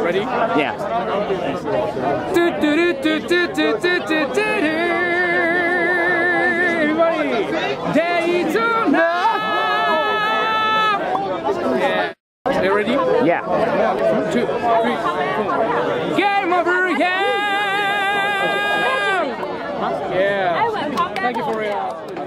Ready? Yeah. Everybody, Daytona! Yeah. You ready? Yeah. 1, 2, 3, 4. Game over! Yeah! Yeah. Thank you for your.